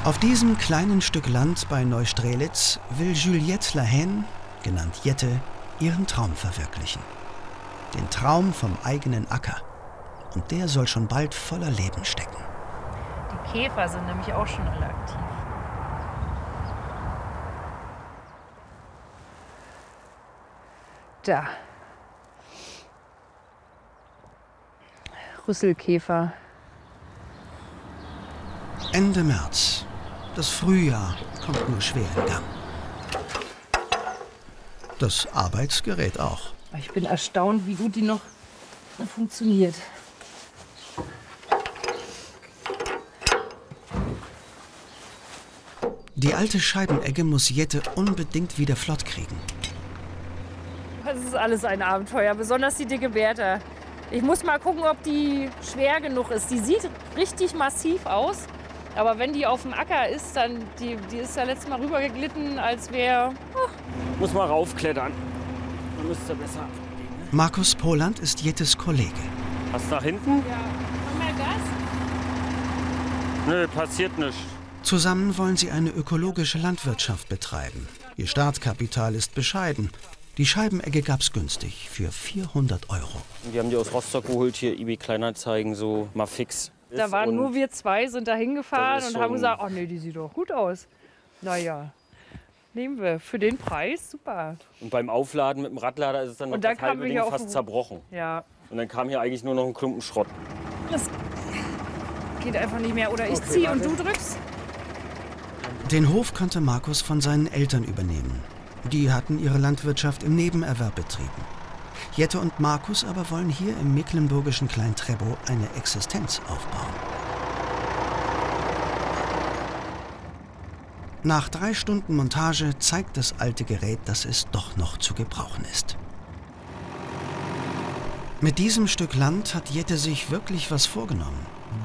Auf diesem kleinen Stück Land bei Neustrelitz will Juliette Lahaine, genannt Jette, ihren Traum verwirklichen. Den Traum vom eigenen Acker. Und der soll schon bald voller Leben stecken. Die Käfer sind nämlich auch schon alle aktiv. Da. Rüsselkäfer. Ende März. Das Frühjahr kommt nur schwer in Gang. Das Arbeitsgerät auch. Ich bin erstaunt, wie gut die noch funktioniert. Die alte Scheibenegge muss Jette unbedingt wieder flott kriegen. Das ist alles ein Abenteuer, besonders die dicke Bertha. Ich muss mal gucken, ob die schwer genug ist. Die sieht richtig massiv aus, aber wenn die auf dem Acker ist, dann die ist ja letztes Mal rübergeglitten, als wäre... Muss mal raufklettern. Dann müsste besser. Markus Poland ist Jettes Kollege. Was nach hinten? Ja, komm mal Gas. Nö, passiert nichts. Zusammen wollen sie eine ökologische Landwirtschaft betreiben. Ihr Startkapital ist bescheiden. Die Scheibenegge gab's günstig, für 400 €. Wir haben die aus Rostock geholt, hier eBay Kleinanzeigen, so mal fix. Da waren nur wir zwei, sind da hingefahren und haben schon- gesagt, oh nee, die sieht doch gut aus. Naja, nehmen wir. Für den Preis, super. Und beim Aufladen mit dem Radlader ist es dann noch Und dann das halbe kamen wir Ding hier auf fast den- zerbrochen. Ja, Und dann kam hier eigentlich nur noch ein Klumpen Schrott. das geht einfach nicht mehr. Oder ich ziehe und du drückst. Den Hof konnte Markus von seinen Eltern übernehmen. Die hatten ihre Landwirtschaft im Nebenerwerb betrieben. Jette und Markus aber wollen hier im mecklenburgischen Klein-Treppow eine Existenz aufbauen. Nach 3 Stunden Montage zeigt das alte Gerät, dass es doch noch zu gebrauchen ist. Mit diesem Stück Land hat Jette sich wirklich was vorgenommen.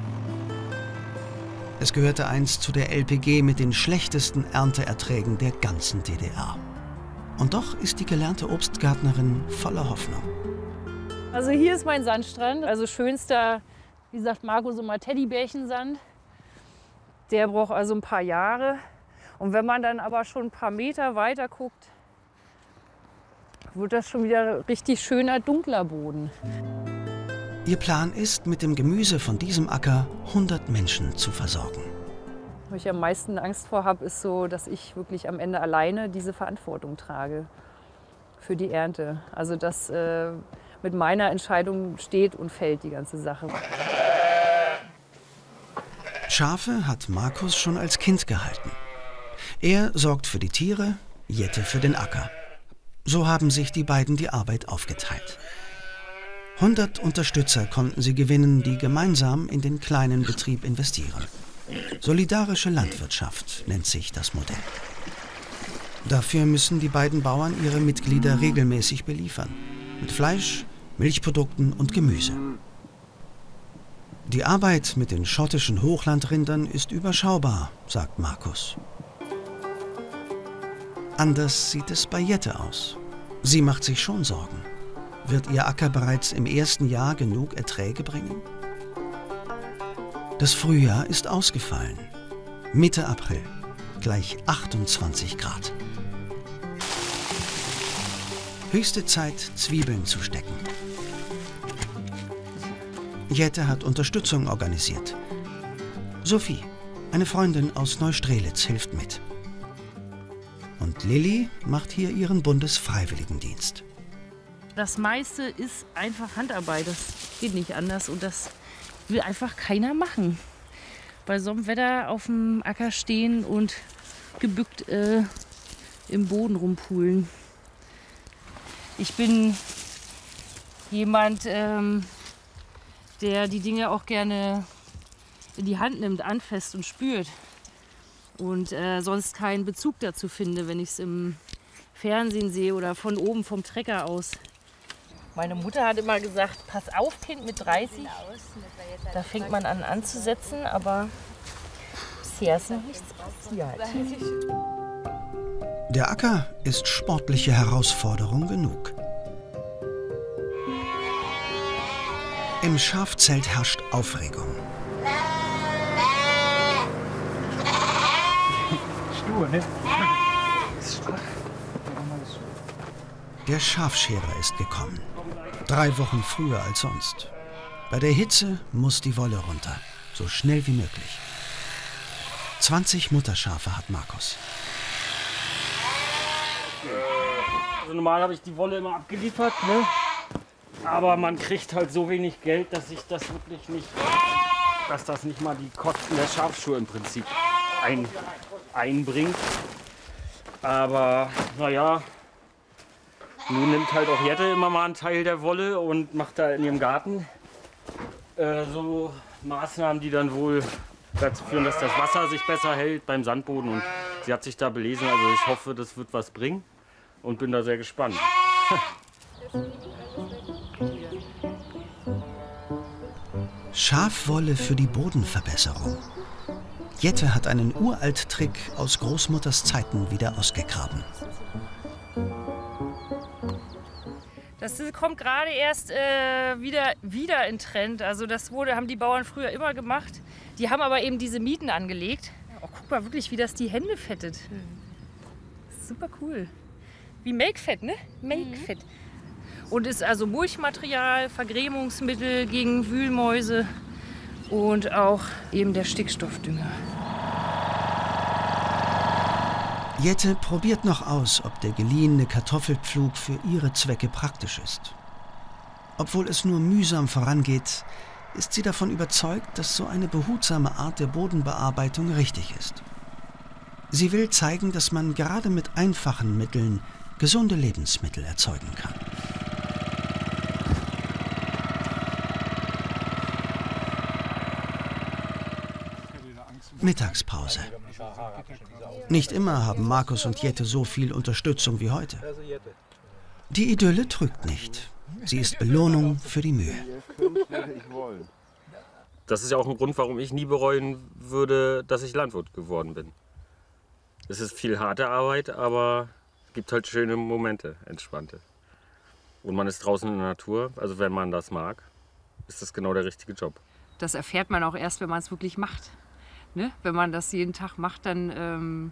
Es gehörte einst zu der LPG mit den schlechtesten Ernteerträgen der ganzen DDR. Und doch ist die gelernte Obstgärtnerin voller Hoffnung. Also hier ist mein Sandstrand. Also schönster, wie sagt Marco, so mal Teddybärchensand. Der braucht also ein paar Jahre. Und wenn man dann aber schon ein paar Meter weiter guckt, wird das schon wieder richtig schöner, dunkler Boden. Ihr Plan ist, mit dem Gemüse von diesem Acker 100 Menschen zu versorgen. Was ich am meisten Angst vor habe, ist so, dass ich wirklich am Ende alleine diese Verantwortung trage für die Ernte. Also dass mit meiner Entscheidung steht und fällt die ganze Sache. Schafe hat Markus schon als Kind gehalten. Er sorgt für die Tiere, Jette für den Acker. So haben sich die beiden die Arbeit aufgeteilt. 100 Unterstützer konnten sie gewinnen, die gemeinsam in den kleinen Betrieb investieren. Solidarische Landwirtschaft nennt sich das Modell. Dafür müssen die beiden Bauern ihre Mitglieder regelmäßig beliefern. Mit Fleisch, Milchprodukten und Gemüse. Die Arbeit mit den schottischen Hochlandrindern ist überschaubar, sagt Markus. Anders sieht es bei Jette aus. Sie macht sich schon Sorgen. Wird ihr Acker bereits im ersten Jahr genug Erträge bringen? Das Frühjahr ist ausgefallen. Mitte April, gleich 28 Grad. Höchste Zeit, Zwiebeln zu stecken. Jette hat Unterstützung organisiert. Sophie, eine Freundin aus Neustrelitz, hilft mit. Und Lilly macht hier ihren Bundesfreiwilligendienst. Das meiste ist einfach Handarbeit, das geht nicht anders und das will einfach keiner machen. Bei so einem Wetter auf dem Acker stehen und gebückt im Boden rumpulen. Ich bin jemand, der die Dinge auch gerne in die Hand nimmt, anfasst und spürt. Und sonst keinen Bezug dazu finde, wenn ich es im Fernsehen sehe oder von oben vom Trecker aus. Meine Mutter hat immer gesagt, pass auf Kind, mit 30, da fängt man an anzusetzen, aber bisher ist noch nichts passiert. Der Acker ist sportliche Herausforderung genug. Im Schafzelt herrscht Aufregung. Schuhe, ne? Der Schafscherer ist gekommen. 3 Wochen früher als sonst. Bei der Hitze muss die Wolle runter. So schnell wie möglich. 20 Mutterschafe hat Markus. Also normal habe ich die Wolle immer abgeliefert, ne? Aber man kriegt halt so wenig Geld, dass ich das wirklich nicht, dass das nicht mal die Kosten der Schafschuhe im Prinzip einbringt. Aber naja, nun nimmt halt auch Jette immer mal einen Teil der Wolle und macht da in ihrem Garten so Maßnahmen, die dann wohl dazu führen, dass das Wasser sich besser hält beim Sandboden. Und sie hat sich da belesen, also ich hoffe, das wird was bringen und bin da sehr gespannt. Schafwolle für die Bodenverbesserung. Jette hat einen Uralt-Trick aus Großmutters Zeiten wieder ausgegraben. Das kommt gerade erst wieder in Trend. Also das haben die Bauern früher immer gemacht. Die haben aber eben diese Mieten angelegt. Oh, guck mal wirklich, wie das die Hände fettet. Super cool. Wie Melkfett, ne? Melkfett. Und ist also Mulchmaterial, Vergrämungsmittel gegen Wühlmäuse und auch eben der Stickstoffdünger. Jette probiert noch aus, ob der geliehene Kartoffelpflug für ihre Zwecke praktisch ist. Obwohl es nur mühsam vorangeht, ist sie davon überzeugt, dass so eine behutsame Art der Bodenbearbeitung richtig ist. Sie will zeigen, dass man gerade mit einfachen Mitteln gesunde Lebensmittel erzeugen kann. Mittagspause. Nicht immer haben Markus und Jette so viel Unterstützung wie heute. Die Idylle trügt nicht. Sie ist Belohnung für die Mühe. Das ist ja auch ein Grund, warum ich nie bereuen würde, dass ich Landwirt geworden bin. Es ist viel harte Arbeit, aber es gibt halt schöne Momente, entspannte. Und man ist draußen in der Natur, also wenn man das mag, ist das genau der richtige Job. Das erfährt man auch erst, wenn man es wirklich macht. Ne? Wenn man das jeden Tag macht, dann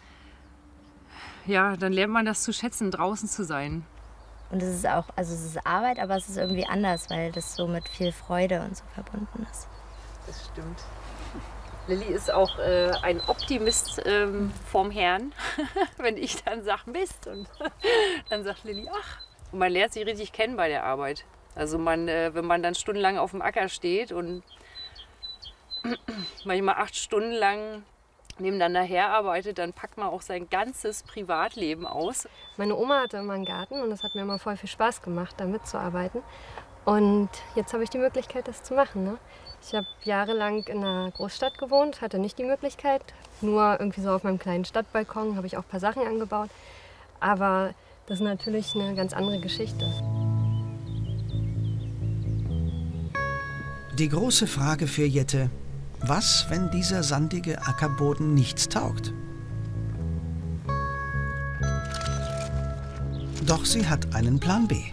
lernt man das zu schätzen, draußen zu sein. Und es ist auch, also es ist Arbeit, aber es ist irgendwie anders, weil das so mit viel Freude und so verbunden ist. Das stimmt. Lilly ist auch ein Optimist vorm Herrn. Wenn ich dann sage Mist, und dann sagt Lilly, ach. Und man lernt sie richtig kennen bei der Arbeit. Also wenn man dann stundenlang auf dem Acker steht und manchmal 8 Stunden lang nebeneinander herarbeitet, dann packt man auch sein ganzes Privatleben aus. Meine Oma hatte immer einen Garten und es hat mir immer voll viel Spaß gemacht, da mitzuarbeiten. Und jetzt habe ich die Möglichkeit, das zu machen. Ne? Ich habe jahrelang in einer Großstadt gewohnt, hatte nicht die Möglichkeit. Nur irgendwie so auf meinem kleinen Stadtbalkon habe ich auch ein paar Sachen angebaut. Aber das ist natürlich eine ganz andere Geschichte. Die große Frage für Jette: Was, wenn dieser sandige Ackerboden nichts taugt? Doch sie hat einen Plan B.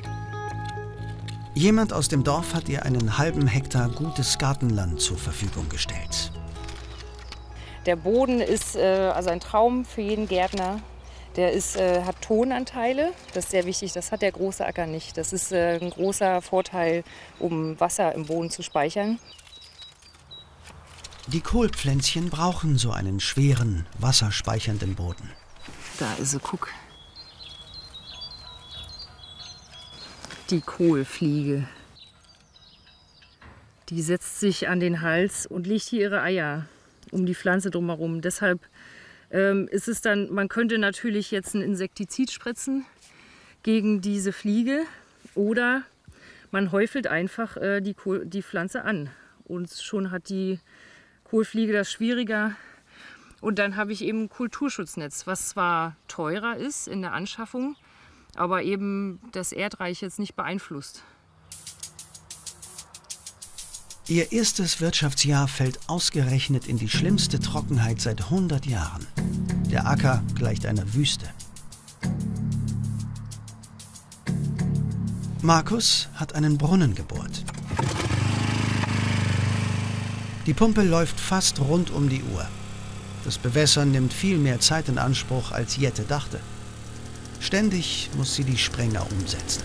Jemand aus dem Dorf hat ihr einen halben Hektar gutes Gartenland zur Verfügung gestellt. Der Boden ist also ein Traum für jeden Gärtner. Der hat Tonanteile, das ist sehr wichtig, das hat der große Acker nicht. Das ist ein großer Vorteil, um Wasser im Boden zu speichern. Die Kohlpflänzchen brauchen so einen schweren, wasserspeichernden Boden. Da ist sie, guck. Die Kohlfliege. Die setzt sich an den Hals und legt hier ihre Eier um die Pflanze drumherum. Deshalb ist es dann, man könnte natürlich jetzt ein Insektizid spritzen gegen diese Fliege oder man häufelt einfach die Pflanze an. Und schon hat die Kohlfliege das schwieriger. Und dann habe ich eben ein Kulturschutznetz, was zwar teurer ist in der Anschaffung, aber eben das Erdreich jetzt nicht beeinflusst. Ihr erstes Wirtschaftsjahr fällt ausgerechnet in die schlimmste Trockenheit seit 100 Jahren. Der Acker gleicht einer Wüste. Markus hat einen Brunnen gebohrt. Die Pumpe läuft fast rund um die Uhr. Das Bewässern nimmt viel mehr Zeit in Anspruch, als Jette dachte. Ständig muss sie die Sprenger umsetzen.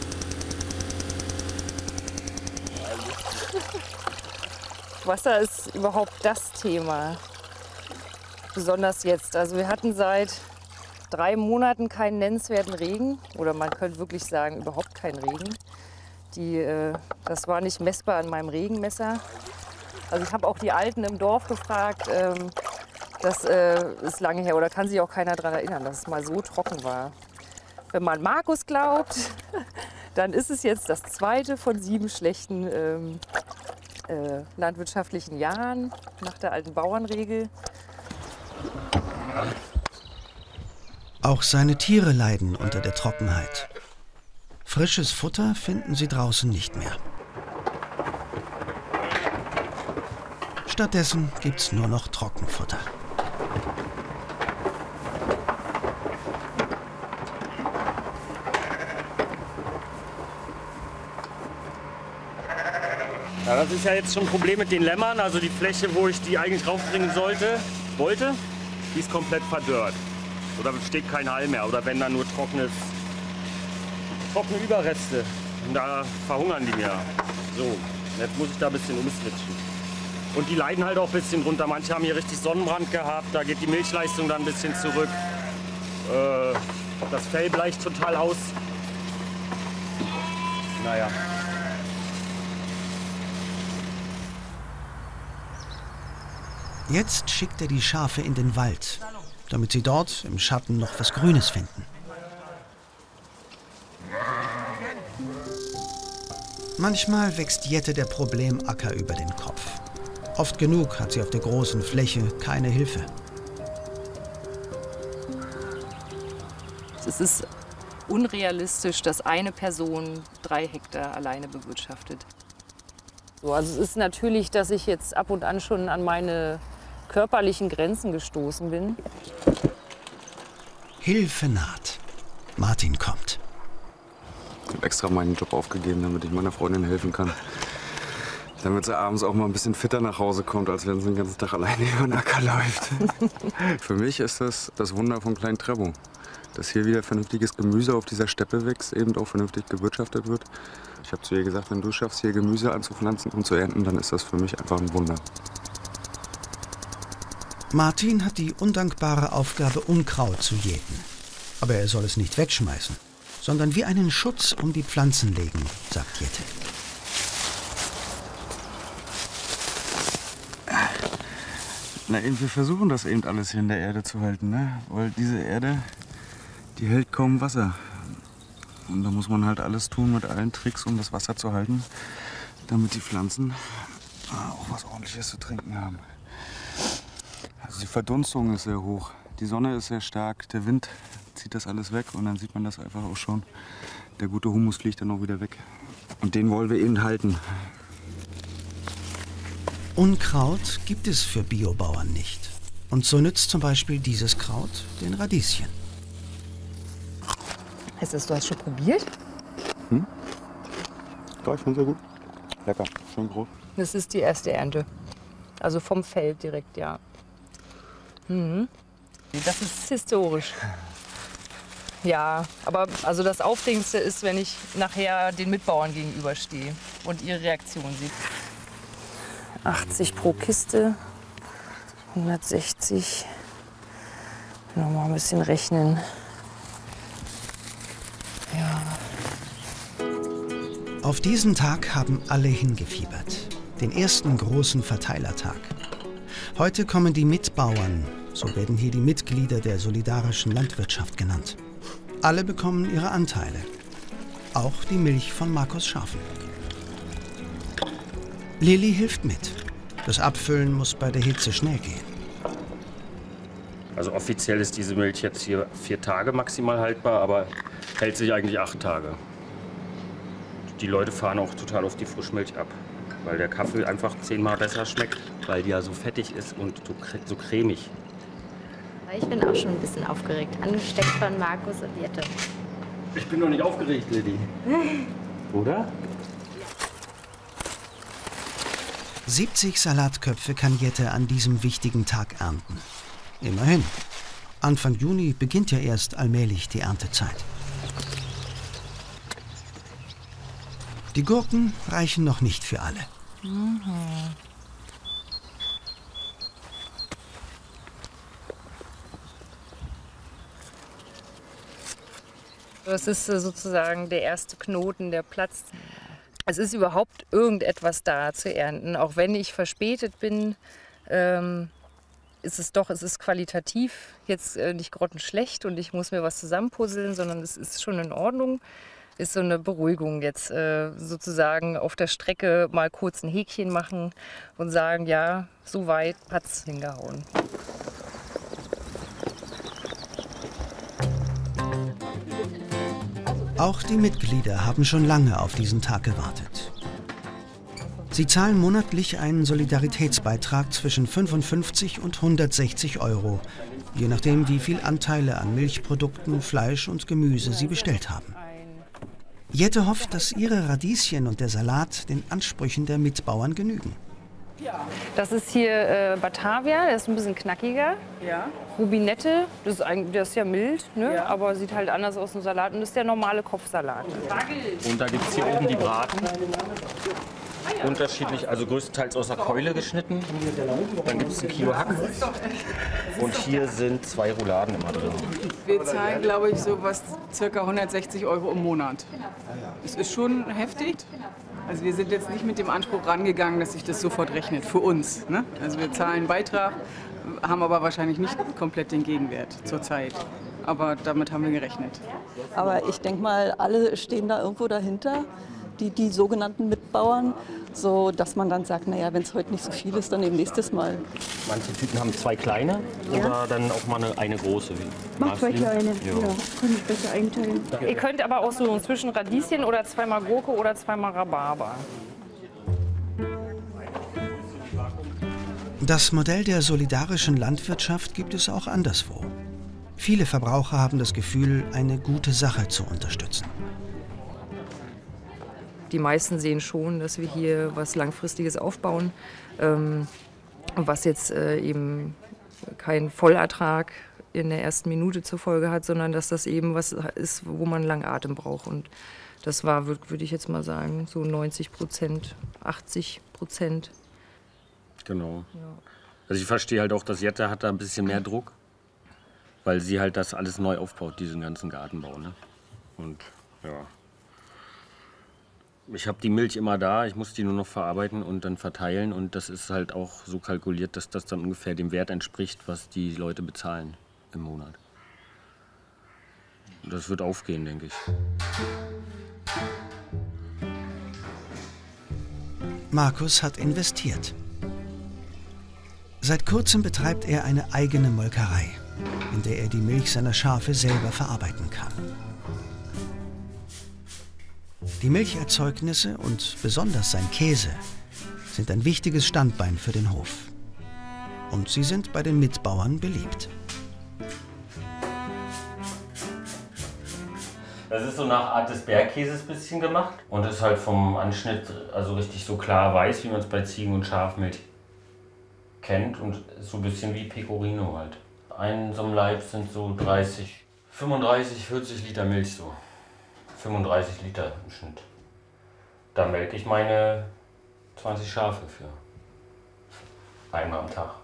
Wasser ist überhaupt das Thema. Besonders jetzt. Also wir hatten seit 3 Monaten keinen nennenswerten Regen. Oder man könnte wirklich sagen, überhaupt keinen Regen. Das war nicht messbar an meinem Regenmesser. Also ich habe auch die Alten im Dorf gefragt. Das ist lange her. Oder kann sich auch keiner daran erinnern, dass es mal so trocken war. Wenn man Markus glaubt, dann ist es jetzt das 2. von 7 schlechten landwirtschaftlichen Jahren nach der alten Bauernregel. Auch seine Tiere leiden unter der Trockenheit. Frisches Futter finden sie draußen nicht mehr. Stattdessen gibt's nur noch Trockenfutter. Ja, das ist ja jetzt schon ein Problem mit den Lämmern. Also die Fläche, wo ich die eigentlich raufbringen wollte, die ist komplett verdörrt. Oder steht kein Hall mehr. Oder wenn dann nur trockene Überreste. Und da verhungern die mir. So, jetzt muss ich da ein bisschen umswitchen. Und die leiden halt auch ein bisschen runter. Manche haben hier richtig Sonnenbrand gehabt. Da geht die Milchleistung dann ein bisschen zurück. Das Fell bleicht total aus. Naja. Jetzt schickt er die Schafe in den Wald, damit sie dort im Schatten noch was Grünes finden. Manchmal wächst Jette der Problemacker über den Kopf. Oft genug hat sie auf der großen Fläche keine Hilfe. Es ist unrealistisch, dass eine Person 3 Hektar alleine bewirtschaftet. So, also es ist natürlich, dass ich jetzt ab und an schon an meine körperlichen Grenzen gestoßen bin. Hilfe naht. Martin kommt. Ich habe extra meinen Job aufgegeben, damit ich meiner Freundin helfen kann. Damit sie abends auch mal ein bisschen fitter nach Hause kommt, als wenn sie den ganzen Tag alleine über den Acker läuft. Für mich ist das Wunder von Klein Treptow. Dass hier wieder vernünftiges Gemüse auf dieser Steppe wächst, eben auch vernünftig gewirtschaftet wird. Ich habe zu ihr gesagt, wenn du schaffst, hier Gemüse anzupflanzen und zu ernten, dann ist das für mich einfach ein Wunder. Martin hat die undankbare Aufgabe, Unkraut zu jäten. Aber er soll es nicht wegschmeißen, sondern wie einen Schutz um die Pflanzen legen, sagt Jette. Na eben, wir versuchen das eben alles hier in der Erde zu halten, ne? Weil diese Erde, die hält kaum Wasser. Und da muss man halt alles tun mit allen Tricks, um das Wasser zu halten, damit die Pflanzen auch was Ordentliches zu trinken haben. Also die Verdunstung ist sehr hoch, die Sonne ist sehr stark, der Wind zieht das alles weg und dann sieht man das einfach auch schon. Der gute Humus fliegt dann auch wieder weg. Und den wollen wir eben halten. Unkraut gibt es für Biobauern nicht. Und so nützt zum Beispiel dieses Kraut den Radieschen. Heißt das, du hast schon probiert? Ja, ich finde es sehr gut. Lecker, schön groß. Das ist die erste Ernte. Also vom Feld direkt, ja. Das ist historisch. Ja, aber also das Aufregendste ist, wenn ich nachher den Mitbauern gegenüberstehe und ihre Reaktion sehe. 80 pro Kiste, 160. Noch mal ein bisschen rechnen. Ja. Auf diesen Tag haben alle hingefiebert. Den ersten großen Verteilertag. Heute kommen die Mitbauern, so werden hier die Mitglieder der solidarischen Landwirtschaft genannt. Alle bekommen ihre Anteile. Auch die Milch von Markus Schafen. Lilly hilft mit. Das Abfüllen muss bei der Hitze schnell gehen. Also offiziell ist diese Milch jetzt hier 4 Tage maximal haltbar, aber hält sich eigentlich 8 Tage. Die Leute fahren auch total auf die Frischmilch ab, weil der Kaffee einfach 10-mal besser schmeckt, weil die ja so fettig ist und so cremig. Ich bin auch schon ein bisschen aufgeregt, angesteckt von Markus und Jette. Ich bin noch nicht aufgeregt, Lilly. Oder? 70 Salatköpfe kann Jette an diesem wichtigen Tag ernten. Immerhin. Anfang Juni beginnt ja erst allmählich die Erntezeit. Die Gurken reichen noch nicht für alle. Das ist sozusagen der erste Knoten, der platzt. Es ist überhaupt irgendetwas da zu ernten. Auch wenn ich verspätet bin, ist es qualitativ jetzt nicht grottenschlecht und ich muss mir was zusammenpuzzeln, sondern es ist schon in Ordnung. Ist so eine Beruhigung jetzt sozusagen auf der Strecke mal kurz ein Häkchen machen und sagen, ja, so weit hat's hingehauen. Auch die Mitglieder haben schon lange auf diesen Tag gewartet. Sie zahlen monatlich einen Solidaritätsbeitrag zwischen 55 und 160 €, je nachdem, wie viel Anteile an Milchprodukten, Fleisch und Gemüse sie bestellt haben. Jette hofft, dass ihre Radieschen und der Salat den Ansprüchen der Mitbauern genügen. Das ist hier Batavia, der ist ein bisschen knackiger. Ja. Rubinette, der ist ja mild, ne? Ja. Aber sieht halt anders aus dem Salat. Und das ist der normale Kopfsalat. Und da gibt es hier oben die Braten. Unterschiedlich, also größtenteils aus der Keule geschnitten. Dann gibt es 1 Kilo Hack. Und hier sind 2 Rouladen immer drin. Wir zahlen, glaube ich, so was ca. 160 € im Monat. Es ist schon heftig. Also wir sind jetzt nicht mit dem Anspruch rangegangen, dass sich das sofort rechnet für uns. Ne? Also wir zahlen einen Beitrag, haben aber wahrscheinlich nicht komplett den Gegenwert zurzeit. Aber damit haben wir gerechnet. Aber ich denke mal, alle stehen da irgendwo dahinter, die sogenannten Mitbauern, so dass man dann sagt, naja, wenn es heute nicht so viel ist, dann eben nächstes Mal. Manche Tüten haben 2 kleine oder dann auch mal eine große. Mach 2 kleine, ja. Kann ich besser einteilen. Ihr könnt aber auch so zwischen Radieschen oder 2-mal Gurke oder 2-mal Rhabarber. Das Modell der solidarischen Landwirtschaft gibt es auch anderswo. Viele Verbraucher haben das Gefühl, eine gute Sache zu unterstützen. Die meisten sehen schon, dass wir hier was Langfristiges aufbauen, was jetzt eben keinen Vollertrag in der ersten Minute zur Folge hat, sondern dass das eben was ist, wo man langen Atem braucht. Und das war, würde ich jetzt mal sagen, so 90%, 80%. Genau. Ja. Also ich verstehe halt auch, dass Jette hat da ein bisschen mehr Druck, weil sie halt das alles neu aufbaut, diesen ganzen Gartenbau. Ne? Und ja. Ich habe die Milch immer da, ich muss die nur noch verarbeiten und dann verteilen. Und das ist halt auch so kalkuliert, dass das dann ungefähr dem Wert entspricht, was die Leute bezahlen im Monat. Das wird aufgehen, denke ich. Markus hat investiert. Seit kurzem betreibt er eine eigene Molkerei, in der er die Milch seiner Schafe selber verarbeiten kann. Die Milcherzeugnisse und besonders sein Käse sind ein wichtiges Standbein für den Hof. Und sie sind bei den Mitbauern beliebt. Das ist so nach Art des Bergkäses ein bisschen gemacht und ist halt vom Anschnitt also richtig so klar weiß, wie man es bei Ziegen- und Schafmilch kennt und ist so ein bisschen wie Pecorino halt. Ein so ein Laib sind so 35, 40 Liter Milch so. 35 Liter im Schnitt. Da melke ich meine 20 Schafe für. Einmal am Tag.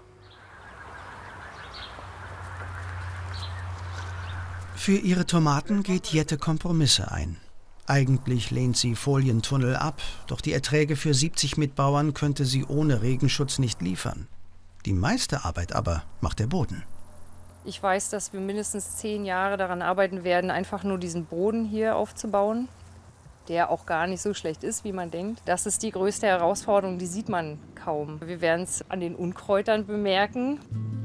Für ihre Tomaten geht Jette Kompromisse ein. Eigentlich lehnt sie Folientunnel ab, doch die Erträge für 70 Mitbauern könnte sie ohne Regenschutz nicht liefern. Die meiste Arbeit aber macht der Boden. Ich weiß, dass wir mindestens 10 Jahre daran arbeiten werden, einfach nur diesen Boden hier aufzubauen, der auch gar nicht so schlecht ist, wie man denkt. Das ist die größte Herausforderung, die sieht man kaum. Wir werden es an den Unkräutern bemerken.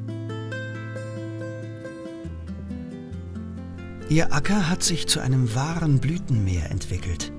Ihr Acker hat sich zu einem wahren Blütenmeer entwickelt.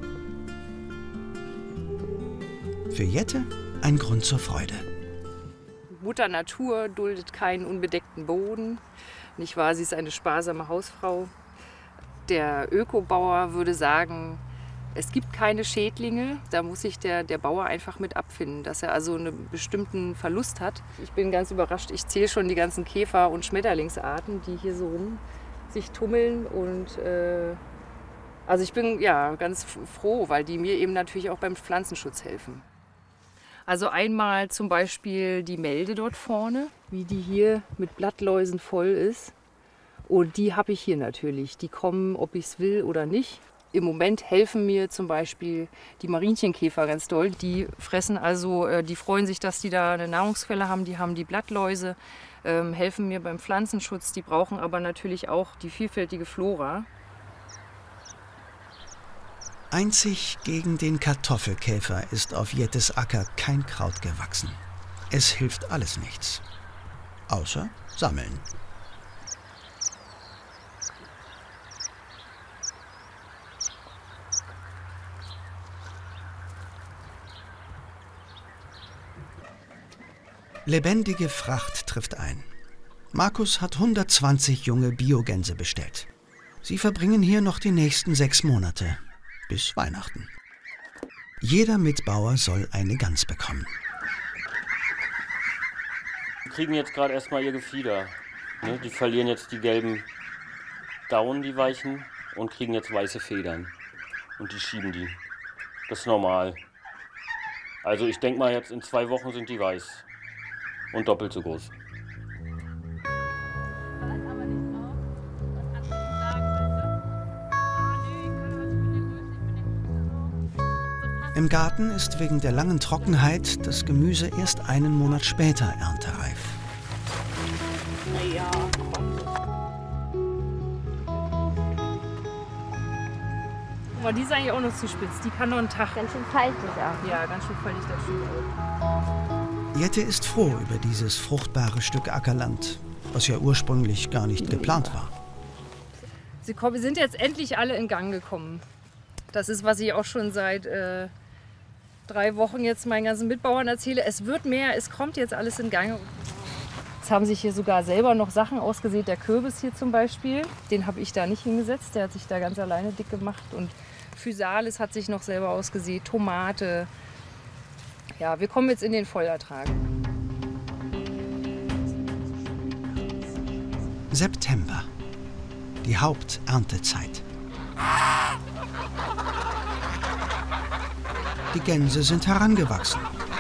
Für Jette ein Grund zur Freude. Mutter Natur duldet keinen unbedeckten Boden. Nicht wahr? Sie ist eine sparsame Hausfrau. Der Ökobauer würde sagen, Es gibt keine Schädlinge, da muss sich der Bauer einfach mit abfinden, dass er also einen bestimmten Verlust hat. Ich bin ganz überrascht, ich zähle schon die ganzen Käfer- und Schmetterlingsarten, die hier so rum sich tummeln. Und also ich bin ja ganz froh, weil die mir eben natürlich auch beim Pflanzenschutz helfen. Also einmal zum Beispiel die Melde dort vorne, wie die hier mit Blattläusen voll ist. Und die habe ich hier natürlich. Die kommen, ob ich es will oder nicht. Im Moment helfen mir zum Beispiel die Marienchenkäfer ganz doll. Die fressen also, die freuen sich, dass die da eine Nahrungsquelle haben. Die haben die Blattläuse, helfen mir beim Pflanzenschutz. Die brauchen aber natürlich auch die vielfältige Flora. Einzig gegen den Kartoffelkäfer ist auf Jettes Acker kein Kraut gewachsen. Es hilft alles nichts. Außer sammeln. Lebendige Fracht trifft ein. Markus hat 120 junge Biogänse bestellt. Sie verbringen hier noch die nächsten 6 Monate, bis Weihnachten. Jeder Mitbauer soll eine Gans bekommen. Die kriegen jetzt gerade erstmal ihr Gefieder. Ne? Die verlieren jetzt die gelben Daunen, die weichen, und kriegen jetzt weiße Federn. Und die schieben die. Das ist normal. Also ich denke mal, jetzt in 2 Wochen sind die weiß. Und doppelt so groß. Im Garten ist wegen der langen Trockenheit das Gemüse erst einen Monat später erntereif. Aber die ist eigentlich auch noch zu spitz. Die kann noch einen Tag. Ganz schön faltig auch. Ja, ganz schön faltig, das stimmt auch. Jette ist froh über dieses fruchtbare Stück Ackerland, was ja ursprünglich gar nicht geplant war. Sie sind jetzt endlich alle in Gang gekommen. Das ist, was ich auch schon seit 3 Wochen jetzt meinen ganzen Mitbauern erzähle. Es wird mehr, es kommt jetzt alles in Gang. Jetzt haben sich hier sogar selber noch Sachen ausgesät. Der Kürbis hier zum Beispiel, den habe ich da nicht hingesetzt. Der hat sich da ganz alleine dick gemacht. Und Physalis hat sich noch selber ausgesät, Tomate. Ja, wir kommen jetzt in den Vollertrag. September, die Haupterntezeit. Die Gänse sind herangewachsen.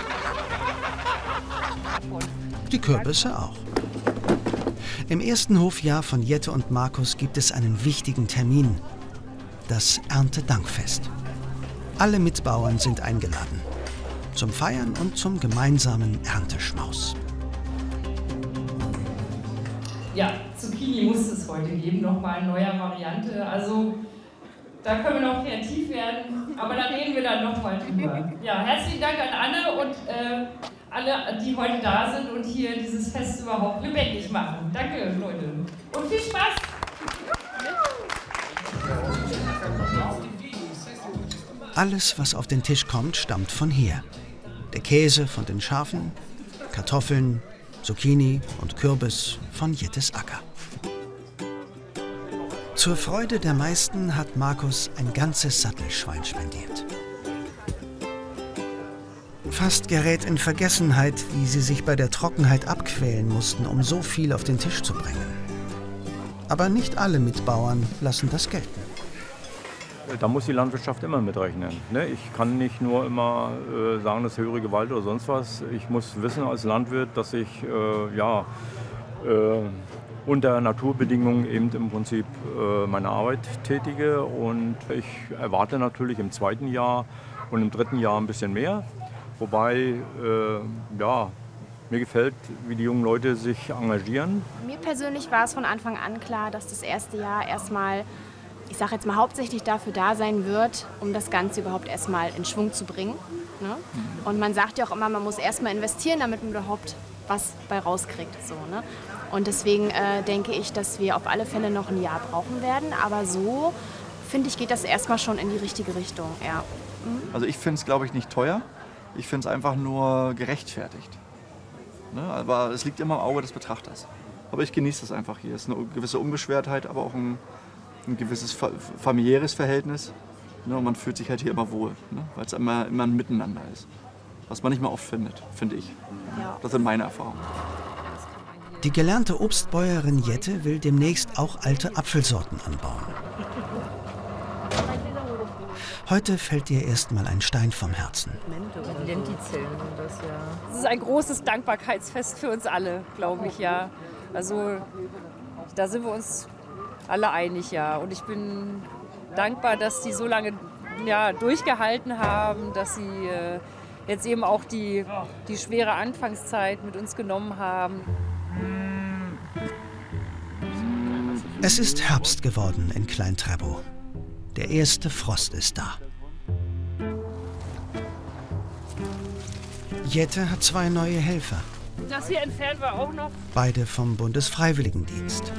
Die Kürbisse auch. Im ersten Hofjahr von Jette und Markus gibt es einen wichtigen Termin: das Erntedankfest. Alle Mitbauern sind eingeladen. Zum Feiern und zum gemeinsamen Ernteschmaus. Ja, Zucchini muss es heute geben, nochmal in neuer Variante. Also da können wir noch kreativ werden, aber da reden wir dann nochmal drüber. Ja, herzlichen Dank an Anne und alle, die heute da sind und hier dieses Fest überhaupt lebendig machen. Danke, Leute. Und viel Spaß! Alles, was auf den Tisch kommt, stammt von hier. Der Käse von den Schafen, Kartoffeln, Zucchini und Kürbis von Jettes Acker. Zur Freude der meisten hat Markus ein ganzes Sattelschwein spendiert. Fast gerät in Vergessenheit, wie sie sich bei der Trockenheit abquälen mussten, um so viel auf den Tisch zu bringen. Aber nicht alle Mitbauern lassen das gelten. Da muss die Landwirtschaft immer mitrechnen. Ne? Ich kann nicht nur immer sagen, das ist höhere Gewalt oder sonst was. Ich muss wissen als Landwirt, dass ich unter Naturbedingungen eben im Prinzip meine Arbeit tätige. Und ich erwarte natürlich im 2. Jahr und im 3. Jahr ein bisschen mehr. Wobei, mir gefällt, wie die jungen Leute sich engagieren. Mir persönlich war es von Anfang an klar, dass das erste Jahr erstmal, ich sage jetzt mal, hauptsächlich dafür da sein wird, um das Ganze überhaupt erstmal in Schwung zu bringen. Ne? Und man sagt ja auch immer, man muss erstmal investieren, damit man überhaupt was bei rauskriegt. So, ne? Und deswegen denke ich, dass wir auf alle Fälle noch ein Jahr brauchen werden. Aber so, finde ich, geht das erstmal schon in die richtige Richtung. Ja. Mhm. Also ich finde es, glaube ich, nicht teuer. Ich finde es einfach nur gerechtfertigt. Ne? Aber es liegt immer im Auge des Betrachters. Aber ich genieße es einfach hier. Es ist eine gewisse Unbeschwertheit, aber auch ein gewisses familiäres Verhältnis. Ne, und man fühlt sich halt hier immer wohl, ne, weil es immer ein Miteinander ist. Was man nicht mehr oft findet, finde ich. Ja. Das sind meine Erfahrungen. Die gelernte Obstbäuerin Jette will demnächst auch alte Apfelsorten anbauen. Heute fällt ihr erstmal ein Stein vom Herzen. Lentizellen und das, ja. Das ist ein großes Dankbarkeitsfest für uns alle, glaube ich, ja. Also da sind wir uns alle einig, ja. Und ich bin dankbar, dass die so lange durchgehalten haben, dass sie jetzt eben auch die schwere Anfangszeit mit uns genommen haben. Es ist Herbst geworden in Klein-Treppow. Der erste Frost ist da. Jette hat 2 neue Helfer. Das hier entfernen wir auch noch. Beide vom Bundesfreiwilligendienst.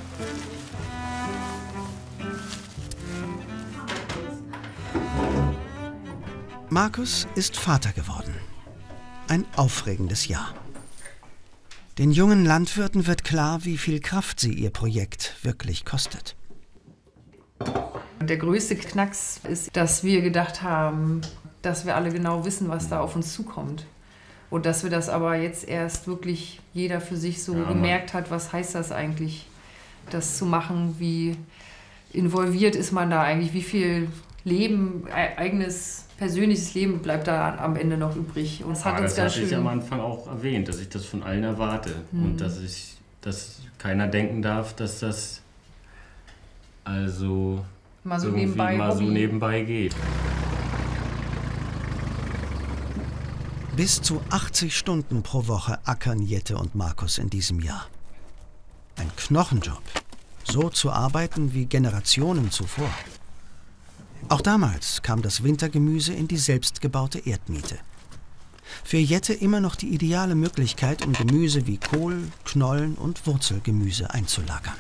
Markus ist Vater geworden. Ein aufregendes Jahr. Den jungen Landwirten wird klar, wie viel Kraft sie ihr Projekt wirklich kostet. Der größte Knacks ist, dass wir gedacht haben, dass wir alle genau wissen, was da auf uns zukommt. Und dass wir das aber jetzt erst wirklich jeder für sich so gemerkt hat, was heißt das eigentlich, das zu machen, wie involviert ist man da eigentlich, wie viel Leben, eigenes, persönliches Leben bleibt da am Ende noch übrig. Und es hat uns das hatte ich am Anfang auch erwähnt, dass ich das von allen erwarte. Und dass keiner denken darf, dass das also mal so nebenbei geht. Bis zu 80 Stunden pro Woche ackern Jette und Markus in diesem Jahr. Ein Knochenjob. So zu arbeiten wie Generationen zuvor. Auch damals kam das Wintergemüse in die selbstgebaute Erdmiete. Für Jette immer noch die ideale Möglichkeit, um Gemüse wie Kohl, Knollen und Wurzelgemüse einzulagern.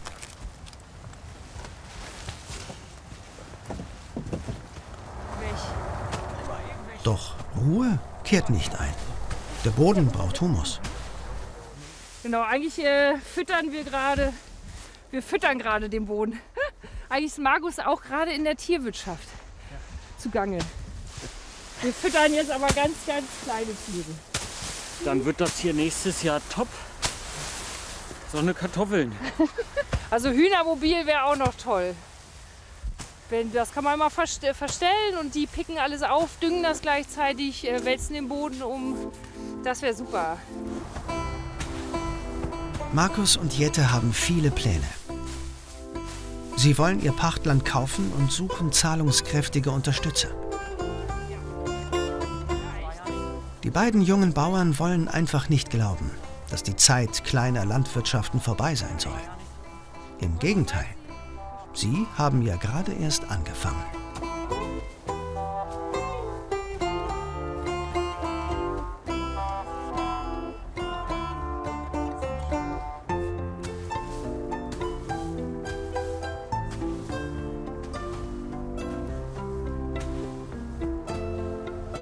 Doch Ruhe kehrt nicht ein. Der Boden braucht Humus. Genau, eigentlich füttern wir gerade. Wir füttern gerade den Boden. Eigentlich ist Markus auch gerade in der Tierwirtschaft zugange. Wir füttern jetzt aber ganz, ganz kleine Tiere. Dann wird das hier nächstes Jahr top. So eine Kartoffeln. Also Hühnermobil wäre auch noch toll. Das kann man mal verstellen und die picken alles auf, düngen das gleichzeitig, wälzen den Boden um. Das wäre super. Markus und Jette haben viele Pläne. Sie wollen ihr Pachtland kaufen und suchen zahlungskräftige Unterstützer. Die beiden jungen Bauern wollen einfach nicht glauben, dass die Zeit kleiner Landwirtschaften vorbei sein soll. Im Gegenteil, sie haben ja gerade erst angefangen.